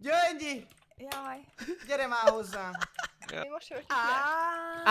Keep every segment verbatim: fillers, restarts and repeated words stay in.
Gyöngyi! Jaj. Gyere már hozzám! Mi most jöttünk le?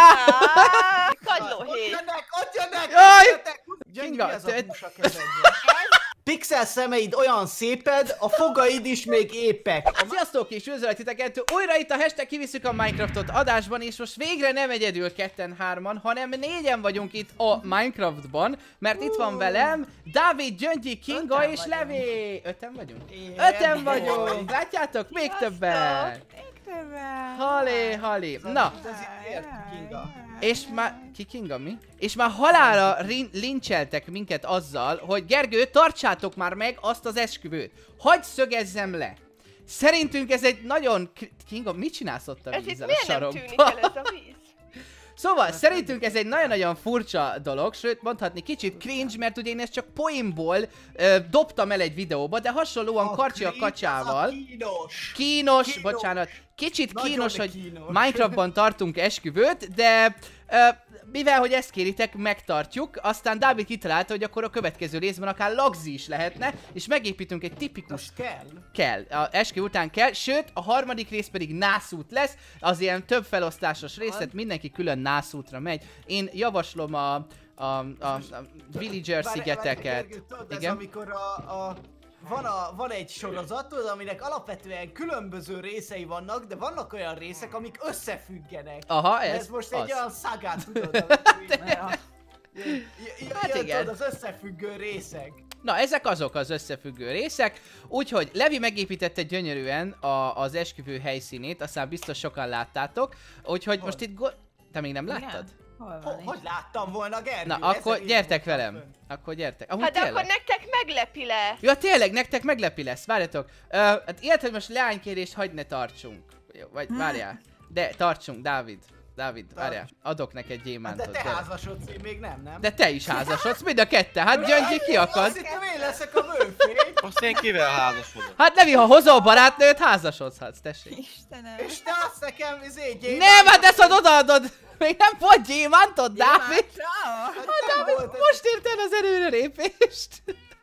Ááááá! Kagylóhét! Ott jönnek, ott jönnek! Jaj! Gyöngyi, Kinga, mi az a te- hús a kezedben? Pixel szemeid olyan széped, a fogaid is még épek. Sziasztok és üdvözöllek titeket! Újra itt a hashtag kivisszük a Minecraftot adásban, és most végre nem egyedül ketten hárman, hanem négyen vagyunk itt a Minecraftban, mert itt van velem Dávid, Gyöngyi, Kinga Öten és vagyunk. Levi! Öten vagyunk? Igen. Öten vagyunk! Látjátok? Még többen! Még többen! Halé, halé! Na, Ezért, Kinga. és már... Ki Kinga mi? És már halálra rin- lincseltek minket azzal, hogy Gergő, tartsátok már meg azt az esküvőt. Hadd szögezzem le! Szerintünk ez egy nagyon... Kinga, mit csinálsz ott a Ez itt vízzel a miért nem sarokban? tűnik el ez a víz? Szóval szerintünk ez egy nagyon-nagyon furcsa dolog, sőt mondhatni kicsit cringe, mert ugye én ezt csak poénból ö, dobtam el egy videóba, de hasonlóan Karcsi a cringe, kacsával. az a kínos. Kínos, Kínos. bocsánat, kicsit Nagyon kínos, hogy kínos. Minecraftban tartunk esküvőt, de ö, mivel hogy ezt kéritek, megtartjuk, aztán Dávid kitalálta, hogy akkor a következő részben akár lagzi is lehetne, és megépítünk egy tipikus... Az kell. Kell, a esküvő után kell, sőt, a harmadik rész pedig nászút lesz, az ilyen több felosztásos részlet, mindenki külön nászútra megy. Én javaslom a, a, a, a Villager szigeteket. Tudod, ez Igen? amikor a, a van, a, van egy sorozat, tudod, aminek alapvetően különböző részei vannak, de vannak olyan részek, amik összefüggenek. Aha, ez, Ez most az. egy olyan szagát, tudod, amikor így- Ja. J- j- Hát jön, igen. tudod, az összefüggő részek. Na, ezek azok az összefüggő részek, úgyhogy Levi megépítette gyönyörűen a, az esküvő helyszínét, aztán biztos sokan láttátok, úgyhogy Hol? most itt go- Te még nem Igen? láttad? Hol Ho, van hogy itt? láttam volna, Gergő? Na, Ezen akkor én gyertek voltam velem. fönn. Akkor gyertek. Amúgy Hát de tényleg. akkor nektek meglepi lesz. Ja, tényleg, nektek meglepi lesz, várjatok. Ö, hát ilyet, hogy most leánykérést hagy ne tartsunk. Jó, vagy várjál. De tartsunk, Dávid. Dávid, várjál. Adok neked Hát gyémántot. de te gyere. házasodsz, én még nem, nem? De te is házasodsz, mind a kette. Hát Gyöngyi ki akad? Azt hittem én leszek a mőfény. Azt én kivel házasodom? Hát Levi, ha hozol barátnőt, házasodhatsz, tessék. Istenem! És te azt nekem, izé, gyémánt. Nem, hát ezt ad odaadod! Még nem volt gyémántod, Dávid! Ciao. Hát nem volt ez. Most érted az erőre lépést!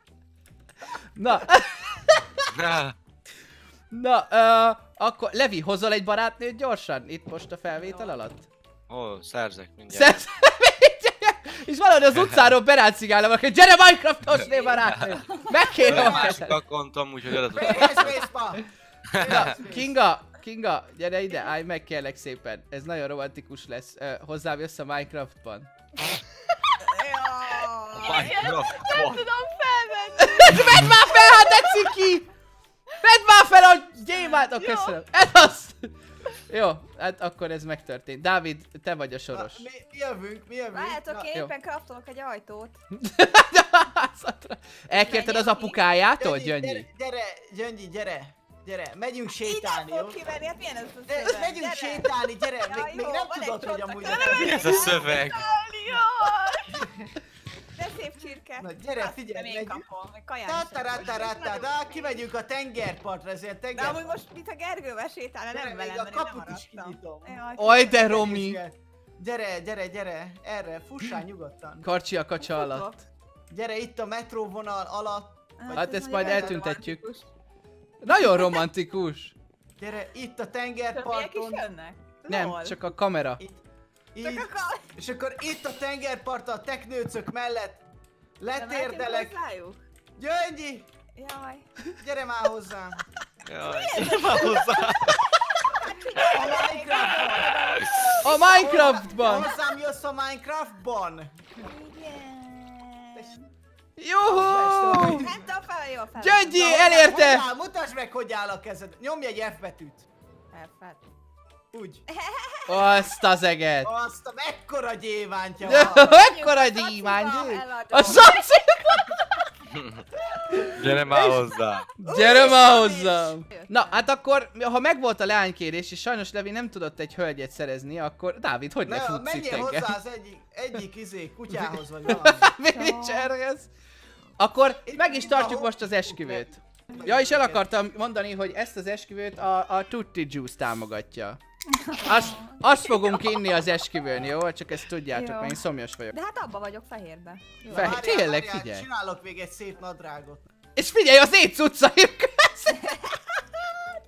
Na, na, ö, akkor Levi, hozol egy barátnőt gyorsan? Itt most a felvétel alatt? Ó, szerzek mindjárt. Szersz... És valahogy az utcáról berácigálnak, hogy gyere Minecraft-osné barátnő! Megkérem a Másik kezed. akkontom, úgyhogy oda tudok. Space, space, pa. Na, Kinga, Kinga, gyere ide, állj meg kérlek szépen. Ez nagyon romantikus lesz. Ö, hozzám jössz a Minecraftban. Jaj. Minecraft. Nem tudom felvenni. Vedd már fel, hát tetszik ki! Vedd már fel a gyémánt! Jó. Köszönöm. Ez az! Jó, hát akkor ez megtörtént. Dávid, te vagy a Na, soros. mi, mi jövünk, mi jövünk. Várjátok, Na, én jó. éppen kraftolok egy ajtót. Elkérted az apukájától, Gyöngyi, Gyöngyi? Gyere, gyere, Gyöngyi, gyere. Gyere, megyünk Így sétálni, nem jó? fog kivenni, hát milyen ez a De, szöveg? megyünk Gyere. sétálni, gyere, Ja, még, még jó, nem van egy tudod, hogy csonta amúgy... körbe. Mi ez a szöveg? Jaj. De szép csirke. Na, gyere, Azt figyelj, hiszem, én megyünk. kapom, meg kaján is Tatarataratá, de kimegyünk a tengerpartra, ez ilyen De amúgy tenger... most, mint a Gergővel sétálna, Gyere, nem még velem, a mert én nem kaput is maradtam. kinyitom. Jaj, Oj, de köszönöm. Romi! Gyere, gyere, gyere, erre, fussál nyugodtan. Karcsi a kacsa alatt. Gyere itt a metróvonal alatt. Hát ez ezt majd nagyon eltüntetjük. romantikus. Nagyon romantikus. Gyere itt a Többiek is tengerparton. jönnek? Nem, Lol. csak a kamera. Itt, Csak így, akar... és akkor itt a tengerparton a teknőcök mellett De mehetünk letérdelek. hozzájuk? Gyöngyi, Jaj. gyere már hozzám. Jaj, nem hozzá. A Minecraftban. A Minecraftban! Hozzám jössz a Minecraftban. Igen. Juhú! Nem tudom fel, jó fel. Gyöngyi, Na, hogy elérte! áll? Mutasd meg, hogy áll a kezed. Nyomj egy F betűt. Fel. Úgy. Azt az eget! Azt a mekkora gyévántja van. Mekkora gyémány! eladom. A szaci! Gyere már hozzá. Gyere már hozzám! Na, hát akkor, ha megvolt a leánykérés, és sajnos Levi nem tudott egy hölgyet szerezni, akkor Dávid, hogy ne Ne, futsz itt menjél engem? hozzá az egyik, egyik izé, kutyához vagy valami. Villagerhez. Akkor meg is tartjuk Ahol- most az esküvőt. Ja, és el akartam mondani, hogy ezt az esküvőt a, a Tutti Juice támogatja. Azt, azt fogunk inni az esküvőn, jó? Csak ezt tudjátok, Jó. mert én szomjas vagyok. De hát abba vagyok fehérbe. Jó. Fehér. Várjál, Tényleg, várjál, figyelj. Csinálok még egy szép nadrágot. És figyelj, az én cuccaim!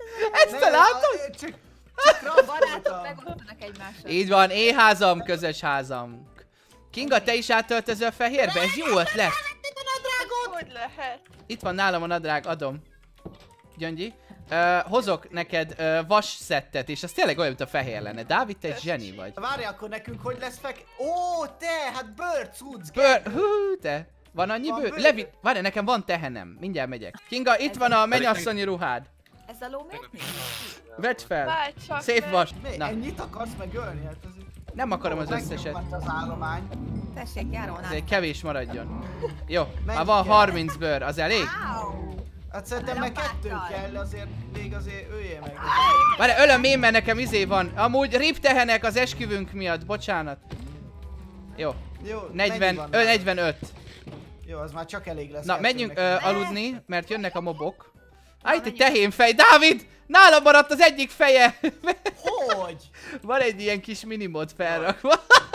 Ezt te látod? Csak, csak Barátok kraftoltam. megosztanak egymással. Így van, éházam, közös házam. Kinga, te is átöltözöl fehérbe? Ez jó ötlet. Hogy lehet? Itt van nálam a nadrág, adom. Gyöngyi. Uh, hozok neked uh, vas szettet, és az tényleg olyan, mint a fehér lenne. Dávid, te egy zseni vagy. Várj, akkor nekünk hogy lesz fek... Ó, te, hát bőr cucc, Bőr, hú, te. Van annyi Van bőr? bőr? Levi, várj, nekem van tehenem. Mindjárt megyek. Kinga, itt van a mennyasszonyi ruhád. Ez a ló miért nincs? Vedd fel. Várj csak Szép meg. vas. Mi, Na, ennyit akarsz megölni? Hát ez... nem akarom az összeset. Megnyomott az állomány. Tessék, járjon Ezért át. kevés maradjon. Jó, már Mennyi van kell? harminc bőr, az elég? Áú. Hát szerintem meg kettő Lapáttal. kell, azért még azért öljél meg. Várj, ölöm én, mert nekem izé van. Amúgy rip tehenek az esküvünk miatt, bocsánat. Jó, Jó, negyven, mennyi van ö, nálad? negyvenöt. Jó, az már csak elég lesz. Na, kettő menjünk ö, nekünk. aludni, mert jönnek a mobok. Á, itt egy tehénfej. Dávid! Nálam maradt az egyik feje! Hogy? Van egy ilyen kis minimod felrakva.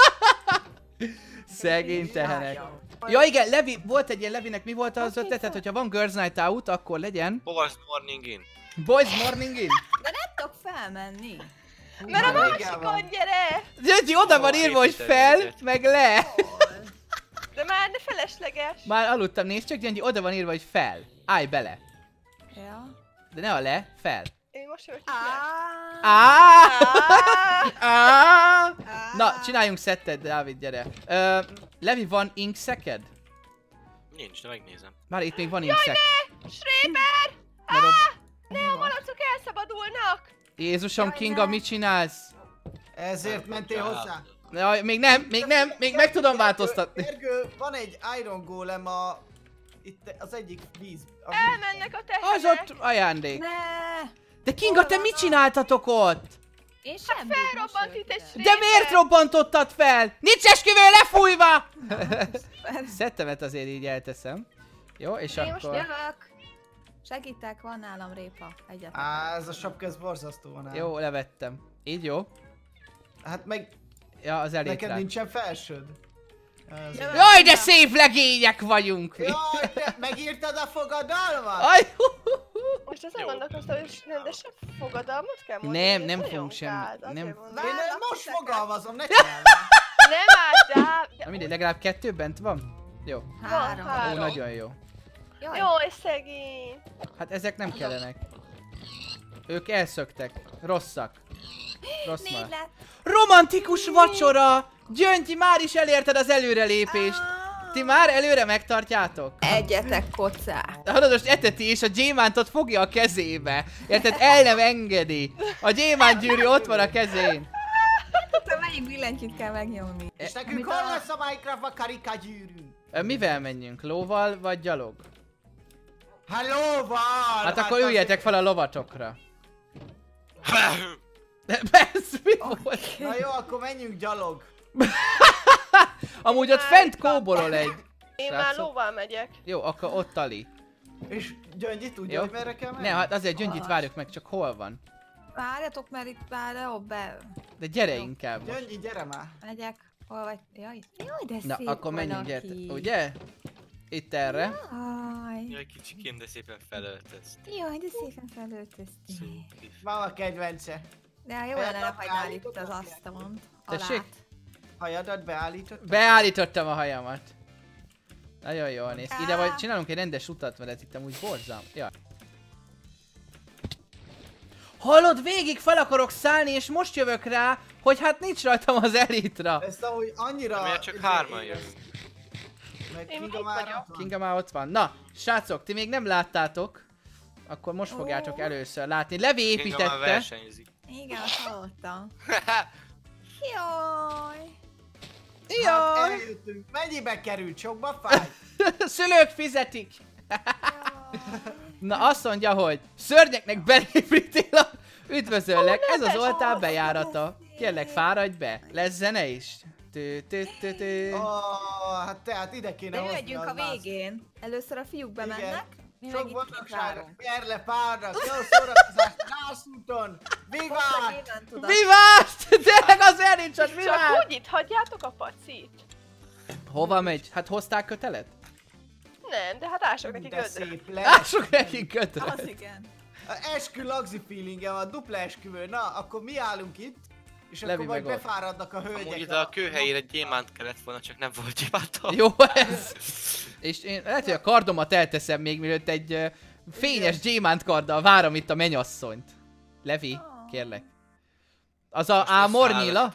Szegény tehenek. Ja igen, Levi, volt egy ilyen Levinek, mi volt az ötletet, hogyha van Girls Night Out, akkor legyen Boys morning in. Boys Morning In. De nem tudok felmenni. Mert a Régen másikon van. gyere! Gyöngyi, oda van Ó, írva, hogy építed fel, egyet. meg le. De már ne felesleges. Már aludtam, nézd csak, Gyöngyi, oda van írva, hogy fel. Állj bele. Ja. De ne a le, fel. Én most jövök Á. Á! Á, Á! Na, csináljunk szettet, Dávid, gyere. Ö, Levi, van inkszeked? Nincs, de megnézem. Már itt még van inkszek. Schreiber! Mert a- Ne, a malacok elszabadulnak! Jézusom, Jaj, Kinga, ne. mit csinálsz? Ezért mentél hozzá? Jaj, még nem, még nem, még meg tudom változtatni. Gergő, van egy Iron Golem a... Itt az egyik víz. A víz. Elmennek a tehenek! Az ott ajándék. Ne. De Kinga, te mit csináltatok ott? Én semmit. Felrobbant itt egy De Schreiber! miért robbantottad fel? Nincs esküvő lefújva! Szettemet azért így elteszem. Jó, és Én most akkor... Jövök. Segítek, van nálam répa. Egyetlen. Á, ez a sapka, ez borzasztó van. ám. Jó, levettem. Így jó. Hát meg Ja, az elég neked rá. nincsen felsőd. Ez- Jövök. Jaj, de szép legények vagyunk mi! Jaj, te megírtad a fogadalmat? Aj, hú, hú, hú. Most azon Jó. gondolkoztam, hogy rendesen fogadalmat kell mondani. Nem, ez nem nagyon fogunk semmi- gáz, azért nem- mondom. Én Válasz most ezeket. fogalmazom, ne csinálj már. Nem áll, de... Na de mindegy, legalább kettő bent van? Jó. Három. Van, Ó, három. nagyon jó. Jaj. Jó, és szegény. Hát ezek nem kellenek. Ők elszöktek. Rosszak. Rossz Négy már. lett. Romantikus vacsora! Gyöngyi, már is elérted az előrelépést. Ah. Ti már előre megtartjátok? Egyetek kocát. Hallod, most eteti és a gyémántot fogja a kezébe. Érted? El nem engedi. A gyémánt gyűrű ott van a kezén. Te melyik billentyűt kell megnyomni? És nekünk Amit hol a- lesz a Minecraft karika gyűrűnk? Ö, Mivel menjünk? Lóval vagy gyalog? Hallóval! Hát akkor üljetek fel a lovatokra. Ahem. Persze, mi volt? Na jó, akkor menjünk gyalog. Amúgy ott fent kóborol egy. Én már Srácok. lóval megyek. Jó, akkor ott Ali. És Gyöngyi tudja, Jó. hogy merre kell menni? Ne, hát azért Gyöngyit várjuk meg, csak hol van? Várjatok, mert itt már jobb be. De gyere inkább. Gyöngyi, gyere már. Megyek. Hol vagy? Jaj, jaj, de Na, szép akkor menjünk, valaki. gyertek. Ugye? Itt erre. Jaj, Jaj, kicsikén, de szépen felöltöztél. jaj, de szépen felöltöztél. Mama kedvence. De jó lenne, ne hagynál itt az asztalon. Tessék? Hajadat beállított? Beállítottam a hajamat. Nagyon jól néz ki. Ide vagy csinálunk egy rendes utat, mert ez itt amúgy borzalmas. Ja. Hallod, végig fel akarok szállni, és most jövök rá, hogy hát nincs rajtam az elitra. Ezt ahogy annyira... De miért csak izé, hárman éles. jövünk? Meg Én Kinga itt már vagyok. ott van. Kinga már ott van. Na, srácok, ti még nem láttátok. Akkor most fogjátok Ó. először látni. Levi Kinga már építette. versenyzik. Igen, azt hallottam. Jaj. Hát Jaj! eljöttünk. Mennyibe került? Sokba fáj? Szülők fizetik. Jaj. Na azt mondja, hogy szörnyeknek belépítél a... Üdvözöllek, ez az oltár bejárata. Kérlek, fáradj be. Lesz zene is. Tü, tü, tü, tü. Oh, hát tehát ide kéne De hozni jöjjünk a az láz- végén. Először a fiúk bemennek. Mi meg Sok itt boldogság, várunk. gyere párnak, jó szórakozás, nászúton, vivát! Nyilván tudod. Vivást! Tényleg az elnincsad, Csak vivást! úgy itt hagyjátok a pacit? Hova megy? Hát hozták kötelet? Nem, de hát ások neki De gödre. szép lesz. Lássuk nekik kötelet. Az igen. Eskü lagzi feelingem van, dupla esküvő. Na, akkor mi állunk itt, és Levi akkor majd meg ott. befáradnak a hölgyek. Amúgy ide a kőhelyére gyémánt kellett volna, csak nem volt gyémántom. Jó ez. És én lehet, hogy a kardomat elteszem még, mielőtt egy uh, fényes gyémánt karddal várom itt a mennyasszonyt. Levi, kérlek. Az a Ámornyila?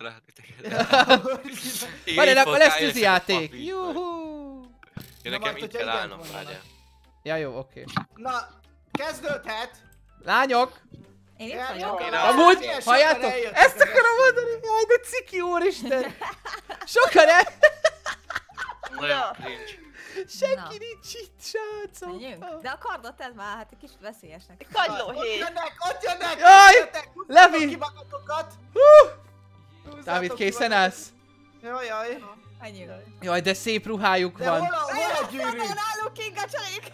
Várj, akkor lesz tűzijáték. Juhú. Ja, Na, nekem majd, itt hogyha kell igent állnom, mondanak. várjál. Ja, jó, oké. Na, kezdődhet. Lányok! Én itt Ja, vagyok. jó. Király. Amúgy, Milyen halljátok? sokan eljöttek Ezt az akarom esküvőre. mondani! Jaj, de ciki úristen! Sokan el... Nagyon Na. cringe. Senki nincs itt, srácok! Menjünk. De a kardot tedd már, hát egy kis veszélyesnek. Ott Kagylóhé. jönnek, ott jönnek! Jaj, Jöttek, húzzátok Levi! ki magatokat! Hú! Húzzátok Dávid, ki készen magatokat. állsz? Jaj, jaj. Menjünk. Jaj, de szép ruhájuk De hol van. a, hol a gyűrű? Nagyon állunk Kinga csalék!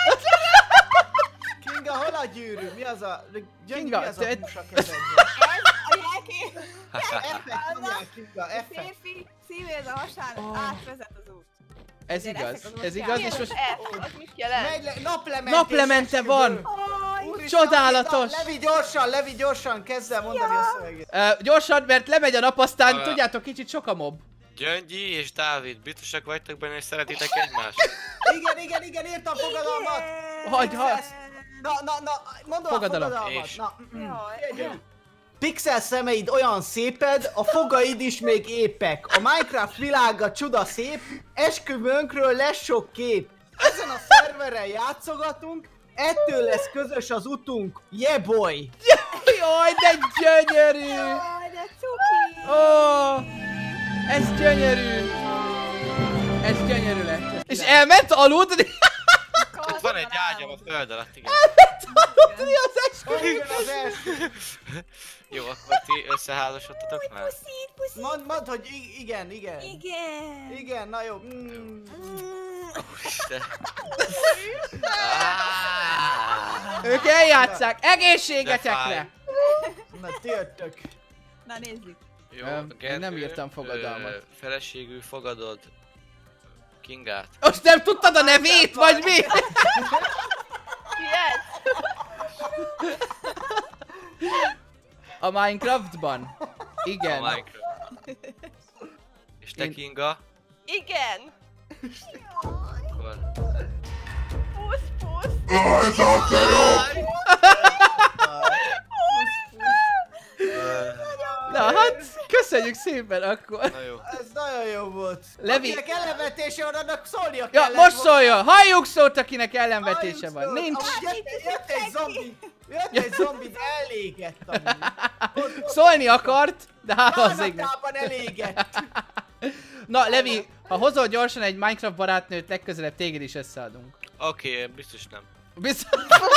Kinga, hol a gyűrű? Mi az a... Gyöngy, Kinga, mi az a te- hús a kezedben? A jelkép! Effekt, nyomjál Kinga, effekt. Férfi, szívéz a hasán, Oh. átvezet az út. Ez Ugye, igaz, ezek az ez most igaz, Mi és az most F? Az mit jelent? Megy le, naplementés naplemente esküvő. van! Úristen, Csodálatos! na, Levi gyorsan, Levi gyorsan, kezd el mondani a szöveget. Uh, gyorsan, mert lemegy a nap, aztán Ah. tudjátok, kicsit sok a mob. Gyöngyi és Dávid, biztosak vagytok benne, és szeretitek egymást? Igen, igen, igen, írtam fogadalmat! Hagy, hagy! Na, na, na, mondom Fogadalom. a fogadalmat. És? Na, mm, mm. Jaj. Pixel szemeid olyan széped, a fogaid is még épek. A Minecraft világa csuda szép, esküvőnkről lesz sok kép. Ezen a szerveren játszogatunk, ettől lesz közös az utunk. Yeah boy! Jaj, de gyönyörű! Jaj, de cuki! Ó, oh, ez gyönyörű! Ez gyönyörű lett. És elment aludni? Ott van egy ágyam a föld alatt, igen. Mi az Hogy esküvő? jön az első? Jó, akkor ti összeházasodtatok már? Puszít, puszít! Mondd, mondd, hogy i- igen, igen. Igen! Igen, na jó. Mm. Úristen. Ah. Ők eljátszák, De fáj. egészségetekre! Na, ti jöttök. Na nézzük. Jó, Öm, én Gergő, nem írtam fogadalmat. ö, Feleségül fogadod Kingát. Most nem tudtad a nevét, vagy mi? Ki ez? A Minecraftban? Igen. A Minecraft. És te Én- Kinga? Igen. Akkor... Pusz, pusz. Na hát, köszönjük szépen akkor. Na jó. Ez nagyon jó volt. Levi- Akinek ellenvetése van, annak szólnia Ja, kellett most volna. szóljon! Halljuk szót, akinek ellenvetése Halljuk van. szót. Nincs. Amúgy Jött, jött egy zombi. Jött egy zombi, de elégett amúgy. Szólni akart, de hát az igen. Hánatában elégett. Na, Levi, ha hozol gyorsan egy Minecraft barátnőt, legközelebb téged is összeadunk. Oké, okay, biztos nem. Biztos.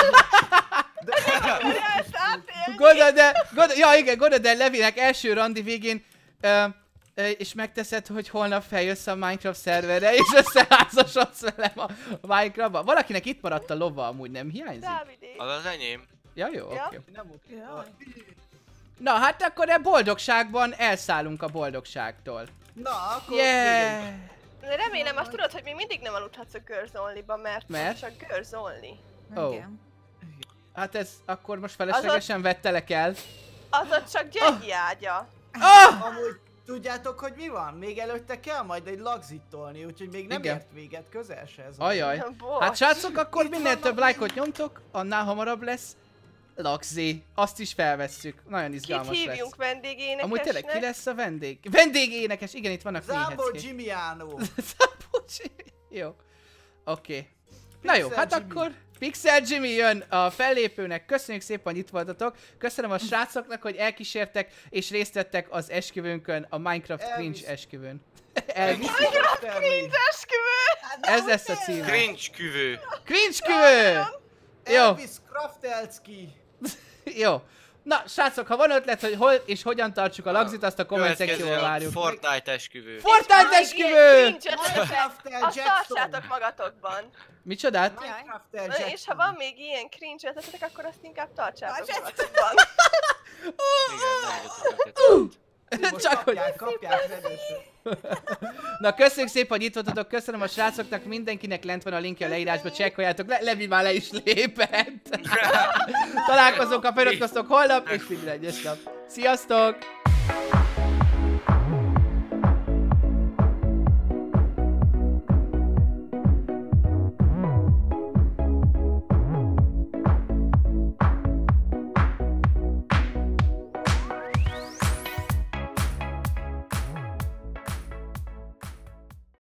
Elszálltél. Gondold, de, gondold, ja igen, gondold el Levinek első randi végén, ö, ö, és megteszed, hogy holnap feljössz a Minecraft szerverre, és összeházasodsz velem a Minecraftba. Valakinek itt maradt a lova, amúgy nem hiányzik? Dávidé. Az az enyém. Ja, jó, oké. Ja. Okay. Nem úgy. Jaj. Na, hát akkor a boldogságban elszállunk a boldogságtól. Na, akkor Yeah! De remélem azt tudod, hogy még mindig nem aludhatsz a Girls Only-ba, mert, Mert? csak Girls Only. Ó. Igen. Hát ez akkor most feleslegesen vettelek el. Az ott csak Gyöngyi ágya. Ah! Amúgy tudjátok, hogy mi van? Még előtte kell majd egy lagzit tolni, úgyhogy még nem Igen. ért véget, közel se ez. a- Ajaj. Bocs. Hát srácok, akkor Itt minél vannak több még- lájkot nyomtok, annál hamarabb lesz Lagzi. Azt is felvesszük. Nagyon Kit izgalmas lesz. hívjunk vendégénekesnek? Amúgy tényleg ki lesz a vendég? Vendégénekes, igen, itt vannak Zambo méheckék. Gimiano. Zambo Jimmy. Jó. Oké. Okay. Na jó, Pixel hát Jimmy. akkor Pixel Jimmy jön a fellépőnek. Köszönjük szépen, hogy itt voltatok. Köszönöm a srácoknak, hogy elkísértek és részt vettek az esküvőnkön, a Minecraft Elvis. Cringe esküvőn. Elvis. Cringe esküvő! Ez lesz a címe. Cringe küvő. Cringe küvő! Jó. Elvis Kraftelski. Jó. Na, srácok, ha van ötlet, hogy hol és hogyan tartsuk a lagzit, azt a komment Következő szekcióban a várjuk. Fortnite esküvő. Fortnite esküvő! Minecraft-el Azt Jackson. tartsátok magatokban. Micsodát? Minecraft-el Na, Jackson. és ha van még ilyen cringe ötletetek, akkor azt inkább tartsátok Tartsátok. magatokban. Igen, nem jutott. most Csak hogy... kapják, kapják rendesen. Na köszönjük szépen, hogy itt voltatok, köszönöm a srácoknak, mindenkinek lent van a linkje a leírásba, csekkoljátok, Le Levi már le is lépett. Találkozunk a feliratkoztok holnap, és minden egyes nap. Sziasztok!